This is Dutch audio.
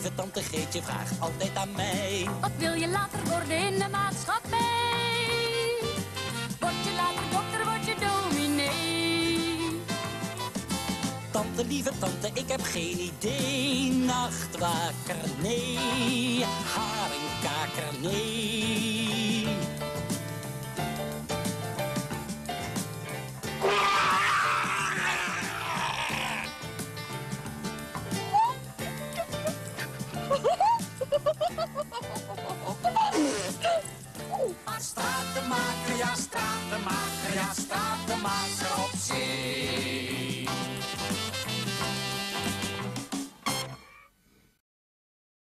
lieve tante Geetje vraagt altijd aan mij. Wat wil je later worden in de maatschappij? Word je later dokter, word je dominee? Tante, lieve tante, ik heb geen idee. Nachtwaker, nee. Haringkaker, nee. Stratenmaker, ja, stratenmaker, ja, stratenmaker.